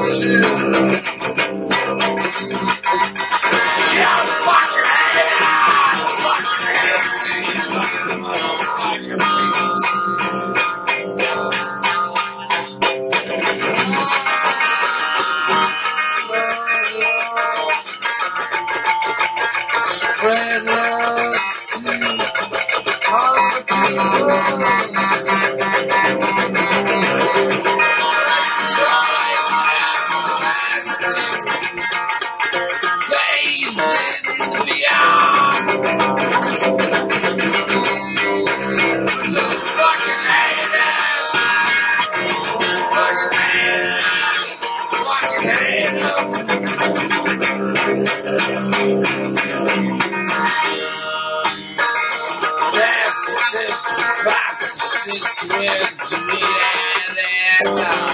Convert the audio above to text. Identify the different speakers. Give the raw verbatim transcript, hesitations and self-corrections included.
Speaker 1: too. Yeah, fucking hate it. Fucking hate these motherfucking pieces of shit. Spread love to all the people. Spread joy everlasting. Faith in the beyond. Just fucking hate it. Just fucking hate it. Fucking hate it. That's just about the shit where we at.